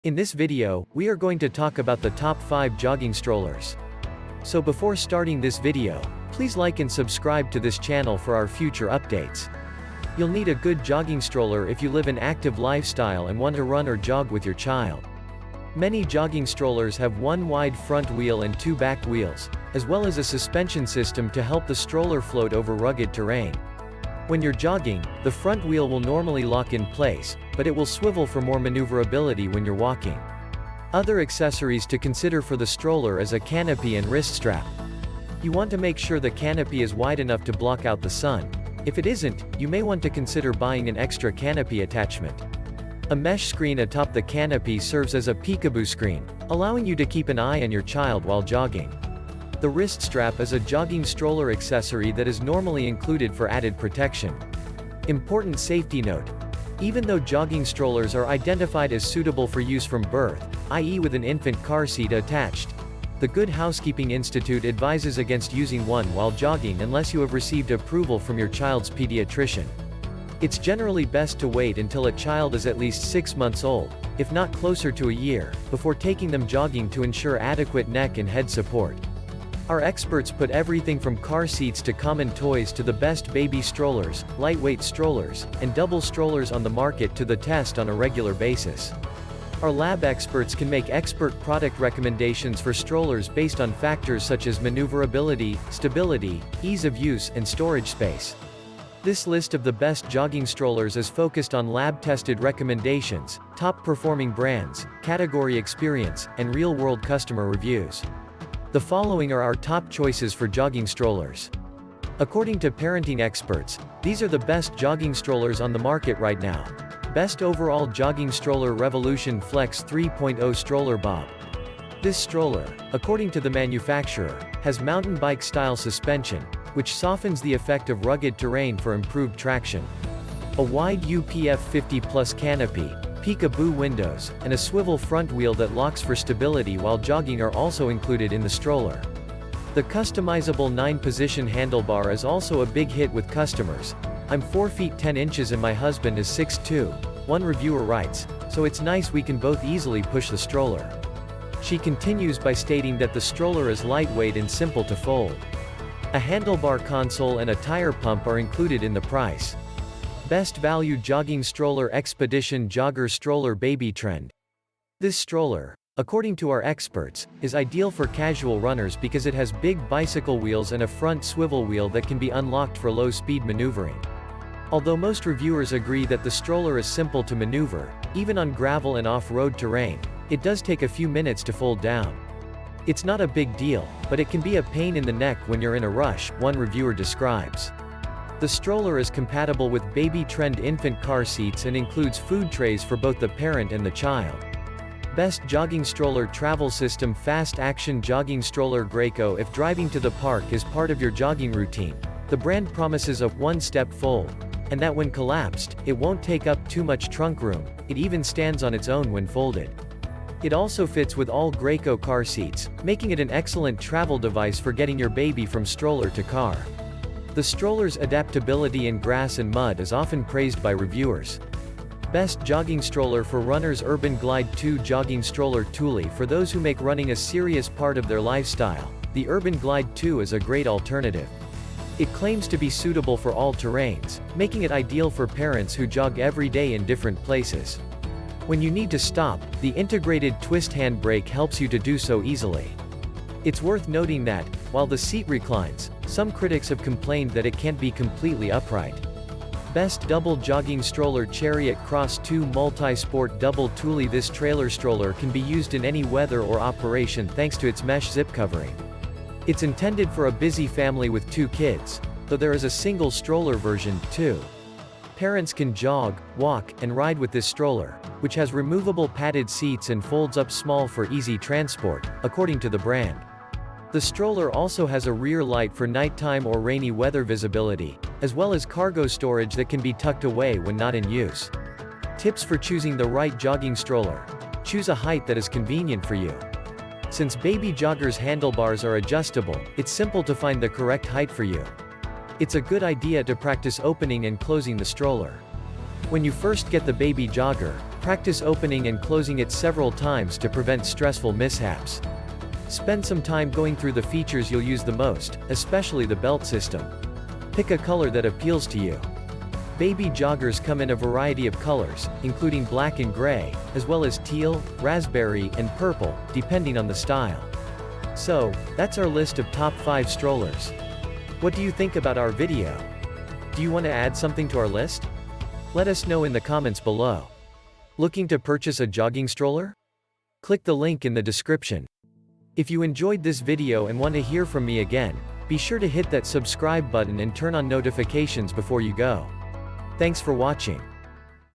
In this video, we are going to talk about the top 5 jogging strollers. So before starting this video, please like and subscribe to this channel for our future updates. You'll need a good jogging stroller if you live an active lifestyle and want to run or jog with your child. Many jogging strollers have one wide front wheel and 2 back wheels, as well as a suspension system to help the stroller float over rugged terrain. When you're jogging, the front wheel will normally lock in place, but it will swivel for more maneuverability when you're walking. Other accessories to consider for the stroller is a canopy and wrist strap. You want to make sure the canopy is wide enough to block out the sun. If it isn't, you may want to consider buying an extra canopy attachment. A mesh screen atop the canopy serves as a peekaboo screen, allowing you to keep an eye on your child while jogging. The wrist strap is a jogging stroller accessory that is normally included for added protection. Important safety note: even though jogging strollers are identified as suitable for use from birth, i.e. with an infant car seat attached, the Good Housekeeping Institute advises against using one while jogging unless you have received approval from your child's pediatrician. It's generally best to wait until a child is at least 6 months old, if not closer to a year, before taking them jogging to ensure adequate neck and head support. Our experts put everything from car seats to common toys to the best baby strollers, lightweight strollers, and double strollers on the market to the test on a regular basis. Our lab experts can make expert product recommendations for strollers based on factors such as maneuverability, stability, ease of use, and storage space. This list of the best jogging strollers is focused on lab-tested recommendations, top-performing brands, category experience, and real-world customer reviews. The following are our top choices for jogging strollers. According to parenting experts, these are the best jogging strollers on the market right now. Best overall jogging stroller: Revolution Flex 3.0 Stroller Bob. This stroller, according to the manufacturer, has mountain bike-style suspension, which softens the effect of rugged terrain for improved traction. A wide UPF 50+ canopy, peekaboo windows, and a swivel front wheel that locks for stability while jogging are also included in the stroller. The customizable 9-position handlebar is also a big hit with customers. "I'm 4 feet 10 inches and my husband is 6'2", one reviewer writes, "so it's nice we can both easily push the stroller." She continues by stating that the stroller is lightweight and simple to fold. A handlebar console and a tire pump are included in the price. Best value jogging stroller: Expedition Jogger Stroller Baby Trend. This stroller, according to our experts, is ideal for casual runners because it has big bicycle wheels and a front swivel wheel that can be unlocked for low-speed maneuvering. Although most reviewers agree that the stroller is simple to maneuver, even on gravel and off-road terrain, it does take a few minutes to fold down. It's not a big deal, but it can be a pain in the neck when you're in a rush, one reviewer describes. The stroller is compatible with baby trend infant car seats and includes food trays for both the parent and the child. Best jogging stroller: Travel System Fast Action Jogging Stroller Graco. If driving to the park is part of your jogging routine, the brand promises a one-step fold, and that when collapsed, it won't take up too much trunk room. It even stands on its own when folded. It also fits with all Graco car seats, making it an excellent travel device for getting your baby from stroller to car. The stroller's adaptability in grass and mud is often praised by reviewers. Best jogging stroller for runners: Urban Glide 2 Jogging Stroller Thule. For those who make running a serious part of their lifestyle, the Urban Glide 2 is a great alternative. It claims to be suitable for all terrains, making it ideal for parents who jog every day in different places. When you need to stop, the integrated twist handbrake helps you to do so easily. It's worth noting that, while the seat reclines, some critics have complained that it can't be completely upright. Best double jogging stroller: Chariot Cross 2 Multi-Sport Double Thule. This trailer stroller can be used in any weather or operation thanks to its mesh zip covering. It's intended for a busy family with 2 kids, though there is a single stroller version, too. Parents can jog, walk, and ride with this stroller, which has removable padded seats and folds up small for easy transport, according to the brand. The stroller also has a rear light for nighttime or rainy weather visibility, as well as cargo storage that can be tucked away when not in use. Tips for choosing the right jogging stroller: choose a height that is convenient for you. Since baby joggers' handlebars are adjustable, it's simple to find the correct height for you. It's a good idea to practice opening and closing the stroller. When you first get the baby jogger, Practice opening and closing it several times to prevent stressful mishaps. Spend some time going through the features you'll use the most, especially the belt system. Pick a color that appeals to you. Baby joggers come in a variety of colors, including black and gray, as well as teal, raspberry, and purple, depending on the style. So, that's our list of top 5 strollers. What do you think about our video? Do you want to add something to our list? Let us know in the comments below. Looking to purchase a jogging stroller? Click the link in the description. If you enjoyed this video and want to hear from me again, be sure to hit that subscribe button and turn on notifications before you go. Thanks for watching.